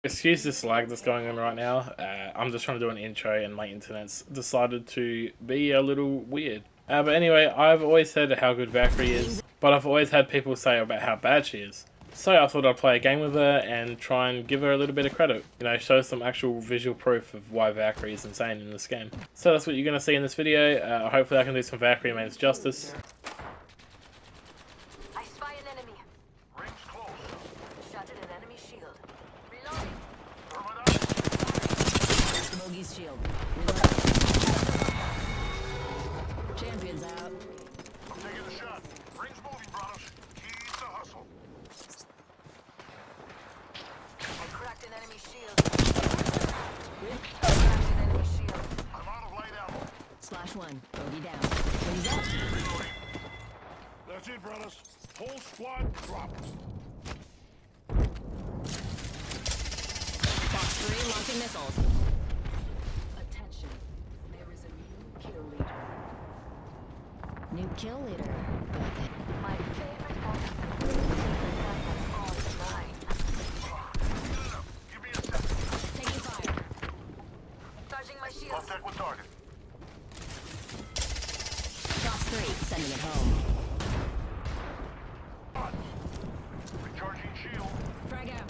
Excuse this lag that's going on right now. I'm just trying to do an intro and my internet's decided to be a little weird. But anyway, I've always said how good Valkyrie is, but I've always had people say about how bad she is. So I thought I'd play a game with her and try and give her a little bit of credit. You know, show some actual visual proof of why Valkyrie is insane in this game. So that's what you're going to see in this video. Hopefully I can do some Valkyrie mains justice. I spy an enemy. Rings close. Shattered an enemy shield. Reloading. Bogey's shield. Champions out. I'm taking a shot. Rings moving, brothers. Keep the hustle. I cracked an enemy shield. Cracked an enemy shield. I'm out of light ammo. Splash one. Bogey down. Bogey's up. Reloading. That's it, brothers. Whole squad dropped. Fox 3 launching missiles. Attention. There is a new kill leader. New kill leader. Got it. My favorite officer. All mine. Give me a second. Taking fire. Charging my Off shields. deck with target. Fox 3 sending it home. Recharging shield. Frag out.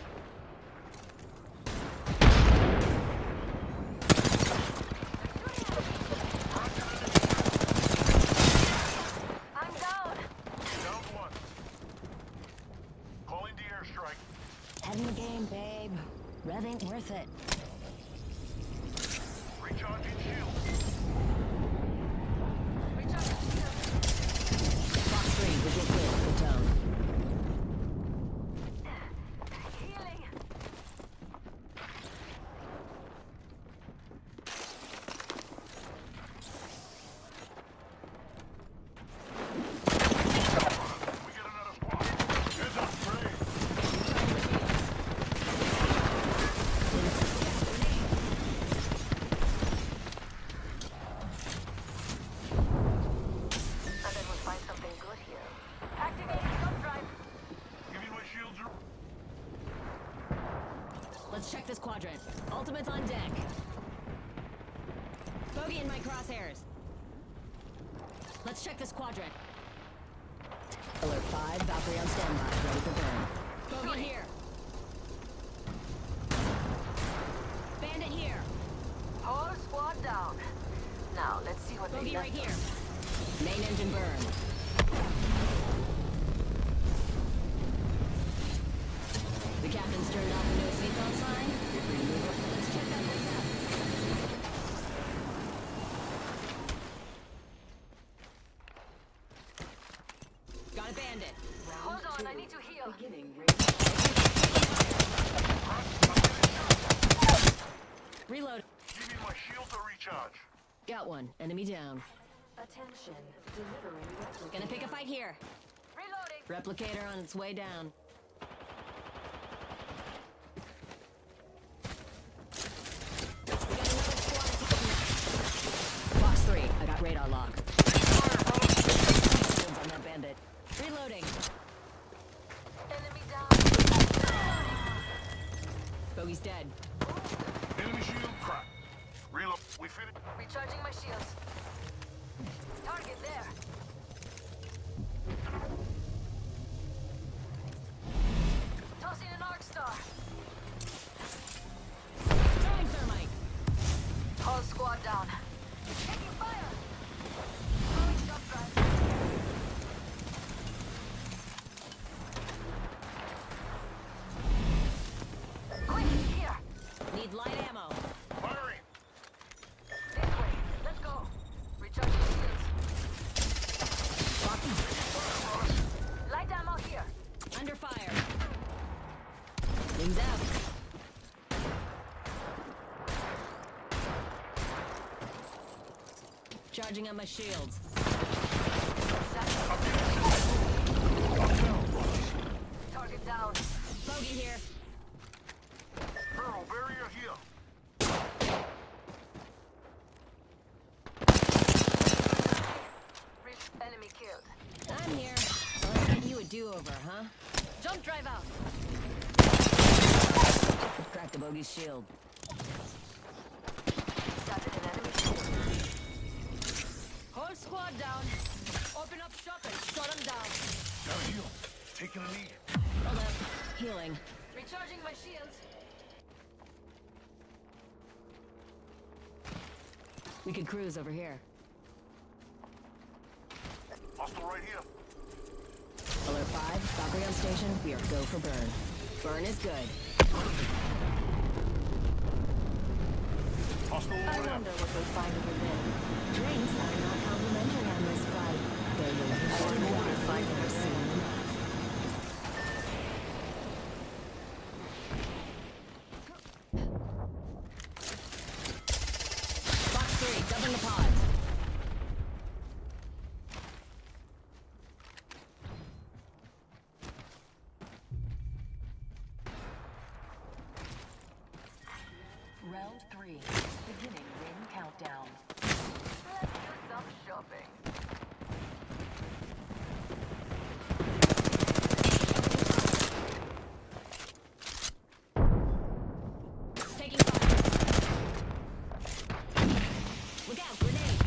I'm down. Down one. Calling the airstrike. Head in the game, babe. Rev ain't worth it. Recharging shield. Recharging shield. Fox 3 visual clear. Good tone. Healing. We get another squad. Heads up, Trey. And then we'll find something good here. Activating jump drive. Give me my shields. Let's check this quadrant. Ultimate's on deck. Bogey in my crosshairs. Let's check this quadrant. Alert 5, Valkyrie on standby, ready for burn. Bogey here. Bandit here. Whole squad down. Now let's see what they Bogey got. right here. Main engine burn. The captain's turned off the no seatbelt sign. You're free to move over. Let's check that place out. Got a bandit. Hold on, I need to heal. Reload. Give me my shield to recharge. Got one. Enemy down. Attention. Delivering replicator. Gonna pick a fight here. Reloading. Replicator on its way down. We got another squad attacking us. Fox 3, I got radar lock. Shields on that bandit. Reloading. Enemy down. Bogey's dead. Enemy shield cracked. Reload. We finished. Recharging my shields. Target there. Tossing an arc star. Throwing thermite. Whole squad down. Taking fire. Throwing jump drive. Quick, here. Need light ammo. Firing. This way. Let's go. Recharging shields. Light ammo here. Under fire. Wings out. Charging on my shields. Target down. Bogey here. Pearl barrier here. Enemy killed. I'm here. Let's get you a do-over, huh? Jump drive out. Bogey's shield. Started an enemy shield. Whole squad down. Open up shop and shut them down. Gotta heal. Taking a knee. Hold up. Healing. Recharging my shields. We could cruise over here. Hostile right here. Alert 5, Valkyrie on station. We are go for burn. Burn is good. Hostile I over there. wonder what we'll find over there. Drinks are not complimentary on this flight. They will find her soon enough. Box 3, doubling the pods. Round 3. Beginning ring countdown. Let's do some shopping. Taking fire. Look out, grenade.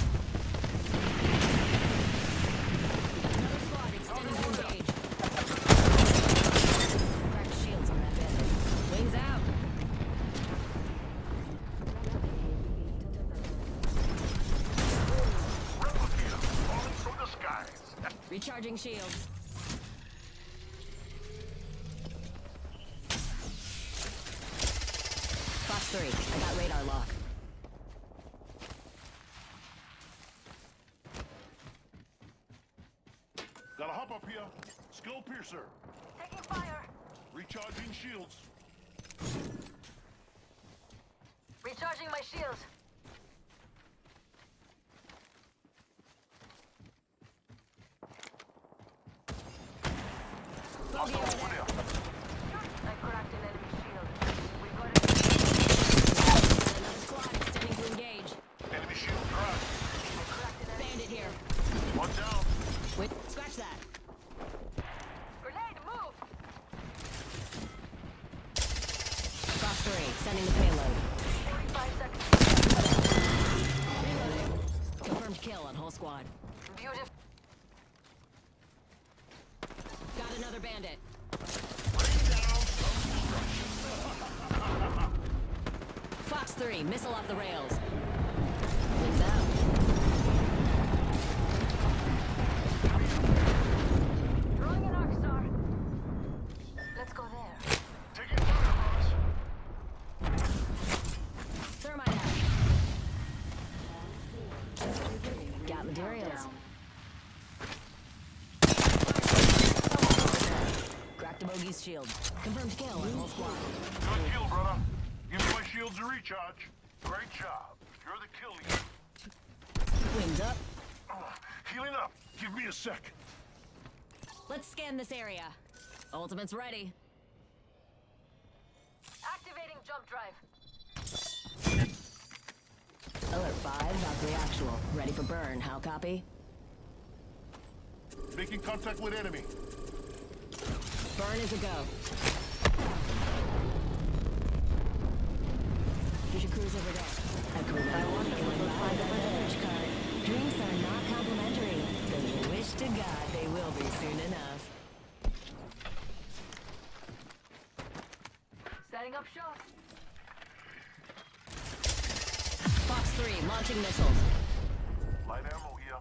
Another squad extending to engage. Cracked shields on that bandit. Wings out. Replicator falling from the skies. Recharging shields. Fox 3, I got radar lock. Gotta hop up here. Skull piercer. Taking fire. Recharging shields. Recharging my shields. Hostile over there. I cracked an enemy shield. We got it. Another squad extending to engage. Enemy shield cracked. Cracked an enemy. Bandit here. One down. Wait, scratch that. Grenade, move! Fox 3, sending the payload. 45 seconds. Reloading. Confirmed kill on whole squad. Beautiful. Got another bandit. Bring down some destruction. Fox 3, missile off the rails. Wings out. Throwing an arc star. Let's go there. Taking fire, brothers. Thermite out. Got materials. Cracked the Bogey's shield. Confirmed kill on whole squad. Good kill, brother. Give me my shields a recharge. Great job. You're the kill leader. Wings up. Healing up. Give me a sec. Let's scan this area. Ultimate's ready. Activating jump drive. Alert 5, Valkyrie actual. Ready for burn. How copy? Making contact with enemy. Burn is a go. We should cruise over there. I wonder what we'll find on the beverage card. Drinks are not complimentary, though you wish to God they will be soon enough. Setting up shop. Fox 3, launching missiles. Light ammo here.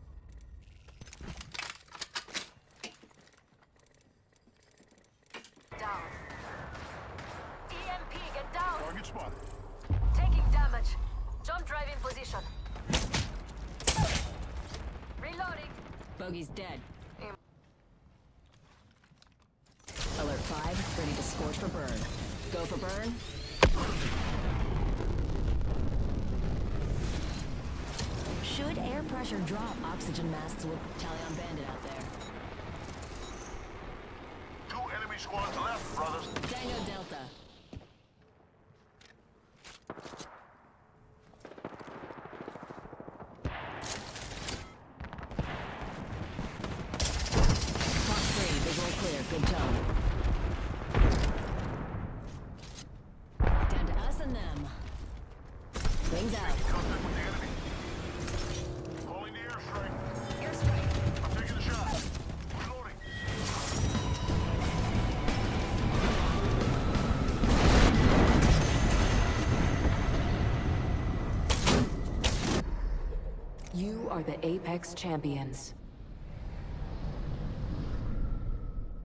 Down. EMP, get down. Target spotted. Taking damage. Jump drive in position. Reloading. Bogey's dead. Aim. Alert 5, ready to scorch for burn. Go for burn. Should air pressure drop, oxygen masks will Talion bandit out there. 2 enemy squads left, brothers. Tango Delta. Fox 3, visual clear, good tone. You are the Apex Champions.